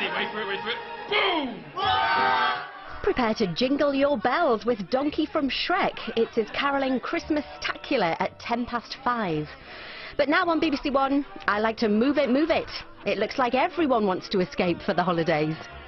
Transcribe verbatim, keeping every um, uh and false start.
Ready, wait for it, wait for it. Boom! Prepare to jingle your bells with Donkey from Shrek. It's his carolling Christmas-tacular at ten past five. But now on B B C One, I like to move it, move it. It looks like everyone wants to escape for the holidays.